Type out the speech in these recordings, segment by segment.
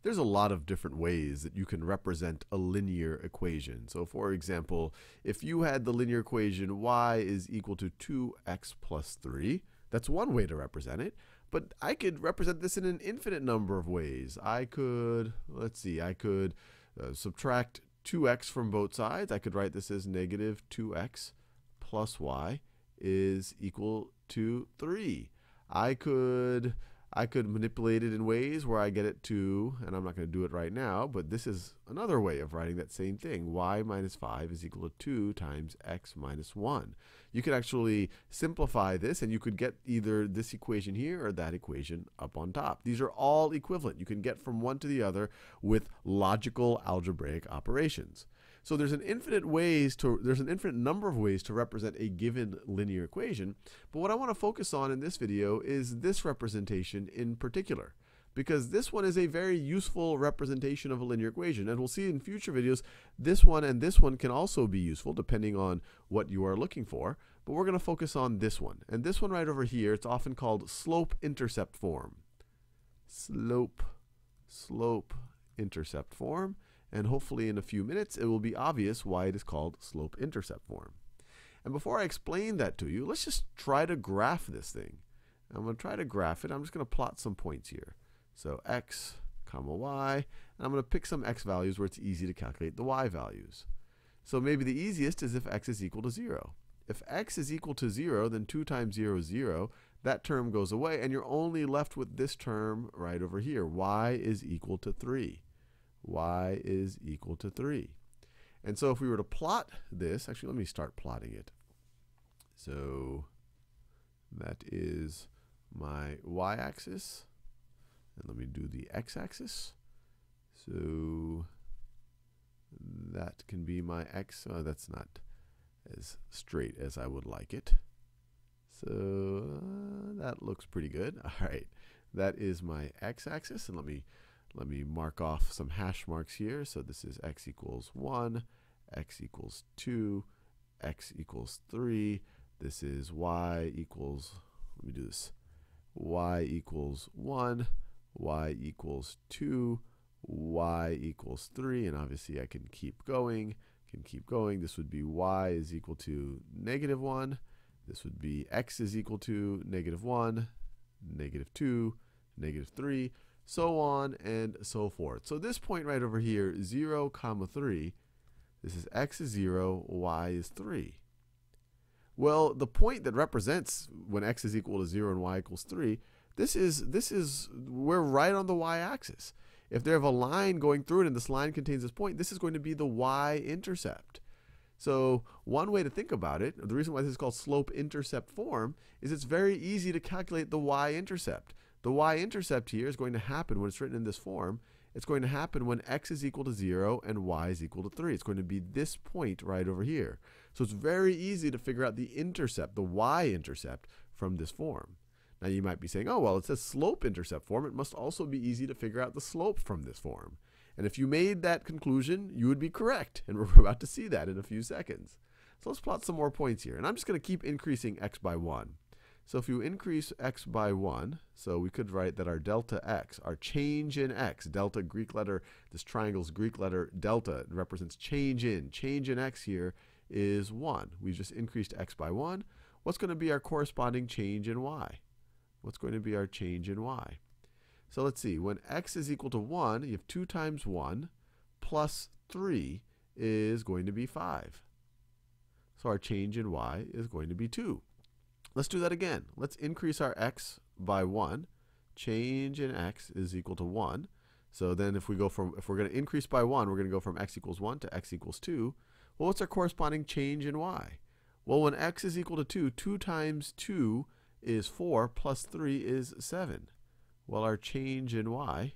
there's a lot of different ways that you can represent a linear equation. So for example, if you had the linear equation y is equal to 2x plus 3, that's one way to represent it. But I could represent this in an infinite number of ways. I could, let's see, I could subtract 2x from both sides. I could write this as negative 2x plus y is equal to 3. I could manipulate it in ways where I get it to, and I'm not going to do it right now, but this is another way of writing that same thing. Y minus 5 is equal to 2 times x minus 1. You could actually simplify this, and you could get either this equation here or that equation up on top. These are all equivalent. You can get from one to the other with logical algebraic operations. So there's an infinite number of ways to represent a given linear equation. But what I want to focus on in this video is this representation in particular, because this one is a very useful representation of a linear equation. And we'll see in future videos, this one and this one can also be useful depending on what you are looking for. But we're going to focus on this one. And this one right over here, it's often called slope-intercept form. Slope-intercept form. And hopefully in a few minutes, it will be obvious why it is called slope-intercept form. And before I explain that to you, let's just try to graph this thing. I'm going to try to graph it. I'm just going to plot some points here. So x, comma y. And I'm going to pick some x values where it's easy to calculate the y values. So maybe the easiest is if x is equal to 0. If x is equal to 0, then 2 times 0 is 0. That term goes away, and you're only left with this term right over here. Y is equal to 3. Y is equal to 3. And so if we were to plot this, actually let me start plotting it. So that is my y-axis. And let me do the x-axis. So that can be my x. Oh, that's not as straight as I would like it. So that looks pretty good. All right, that is my x-axis. And let me mark off some hash marks here. So this is x equals 1, x equals 2, x equals 3. This is y equals, let me do this, y equals 1, y equals 2, y equals 3. And obviously I can keep going, This would be y is equal to negative 1. This would be x is equal to negative 1, negative 2, negative 3. So on and so forth. So this point right over here, 0, 3, this is x is 0, y is 3. Well, the point that represents when x is equal to 0 and y equals 3, we're right on the y-axis. If they have a line going through it and this line contains this point, this is going to be the y-intercept. So one way to think about it, the reason why this is called slope-intercept form, is it's very easy to calculate the y-intercept. The y-intercept here is going to happen when it's written in this form. It's going to happen when x is equal to 0 and y is equal to 3. It's going to be this point right over here. So it's very easy to figure out the intercept, the y-intercept, from this form. Now you might be saying, oh, well, it says slope-intercept form. It must also be easy to figure out the slope from this form. And if you made that conclusion, you would be correct. And we're about to see that in a few seconds. So let's plot some more points here. And I'm just going to keep increasing x by 1. So if you increase x by 1, so we could write that our delta x, our change in x, delta Greek letter, this triangle's Greek letter delta represents change in. Change in x here is 1. We've just increased x by 1. What's going to be our corresponding change in y? What's going to be our change in y? So let's see. When x is equal to 1, you have 2 times 1 plus 3 is going to be 5. So our change in y is going to be 2. Let's do that again. Let's increase our x by 1. Change in x is equal to 1. So then if we're going to increase by 1, we're going to go from x equals 1 to x equals 2. Well, what's our corresponding change in y? Well, when x is equal to 2, 2 times 2 is 4 plus 3 is 7. Well, our change in y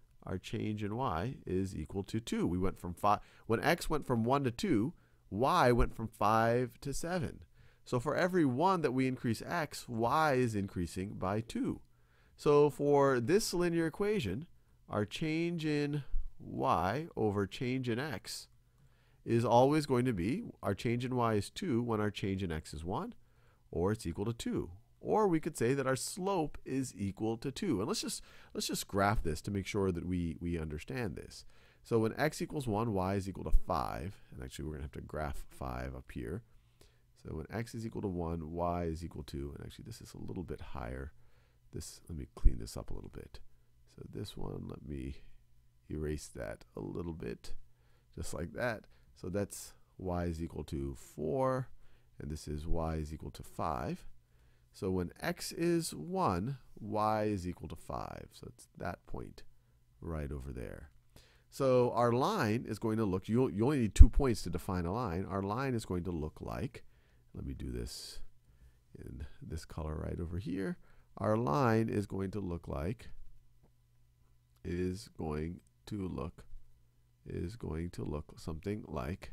is equal to 2. We went from 5. When x went from 1 to 2, y went from 5 to 7. So for every 1 that we increase x, y is increasing by 2. So for this linear equation, our change in y over change in x is always going to be, our change in y is 2 when our change in x is 1, or it's equal to 2. Or we could say that our slope is equal to 2. And let's just graph this to make sure that we understand this. So when x equals 1, y is equal to 5. And actually, we're going to have to graph 5 up here. So when x is equal to 1, y is equal to, and actually this is a little bit higher. Let me clean this up a little bit. So this one, let me erase that a little bit, just like that. So that's y is equal to 4, and this is y is equal to 5. So when x is 1, y is equal to 5. So it's that point right over there. So our line is going to look, you only need 2 points to define a line. Our line is going to look like, let me do this in this color right over here. Our line is going to look like, something like,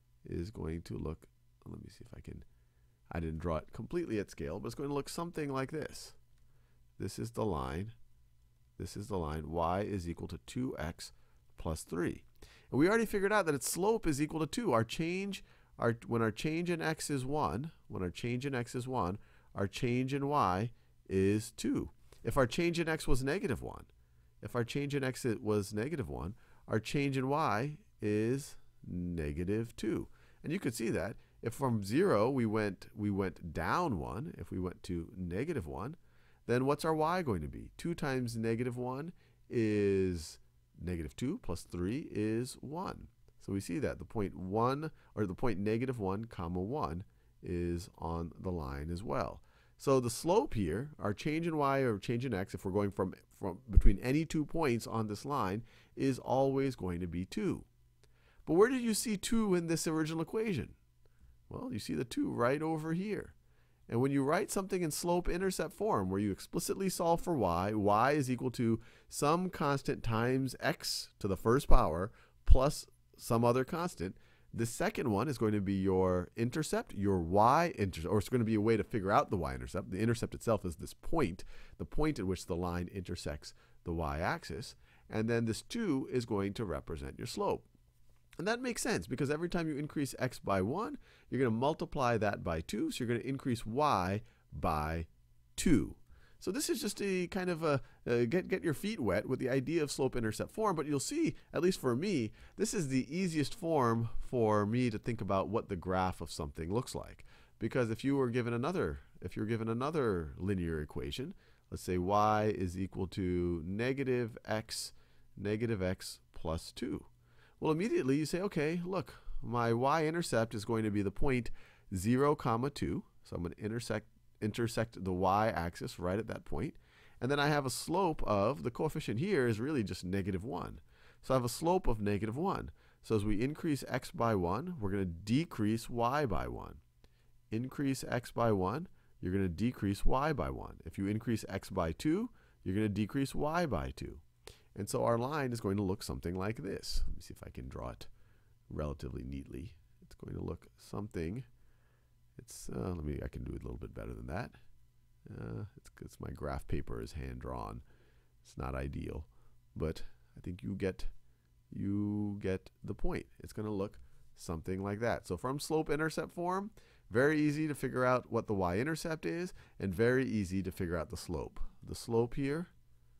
let me see if I can, I didn't draw it completely at scale, but it's going to look something like this. This is the line. This is the line. Y is equal to 2x plus 3. And we already figured out that its slope is equal to 2. When our change in x is 1, our change in y is 2. If our change in x was negative 1, our change in y is negative 2. And you could see that if from 0 we went down 1, if we went to negative 1, then what's our y going to be? 2 times negative 1 is negative 2 plus 3 is 1. So we see that the point 1, or the point negative 1 comma 1 is on the line as well. So the slope here, our change in y or change in x, if we're going from between any 2 points on this line, is always going to be 2. But where did you see 2 in this original equation? Well, you see the 2 right over here. And when you write something in slope-intercept form, where you explicitly solve for y is equal to some constant times x to the first power plus some other constant, the second one is going to be your intercept, your y-intercept, or it's going to be a way to figure out the y-intercept. The intercept itself is this point, the point at which the line intersects the y-axis. And then this 2 is going to represent your slope. And that makes sense, because every time you increase x by 1, you're going to multiply that by 2, so you're going to increase y by 2. So this is just a kind of a get your feet wet with the idea of slope-intercept form, but you'll see, at least for me, this is the easiest form for me to think about what the graph of something looks like. Because if you were given another linear equation, let's say y is equal to negative x plus 2. Well, immediately you say, okay, look, my y-intercept is going to be the point 0, 2. So I'm going to intersect the y-axis right at that point. And then I have a slope of, the coefficient here is really just negative 1. So I have a slope of negative 1. So as we increase x by 1, we're going to decrease y by 1. Increase x by 1, you're going to decrease y by 1. If you increase x by 2, you're going to decrease y by 2. And so our line is going to look something like this. Let me see if I can draw it relatively neatly. It's going to look something, I can do it a little bit better than that. It's my graph paper is hand drawn. It's not ideal, but I think you get the point. It's going to look something like that. So from slope-intercept form, very easy to figure out what the y-intercept is, and very easy to figure out the slope. The slope here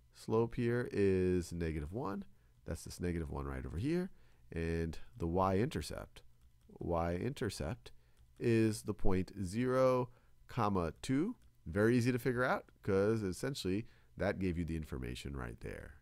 is negative 1. That's this negative 1 right over here. And the y-intercept is the point 0, 2. Very easy to figure out, because essentially that gave you the information right there.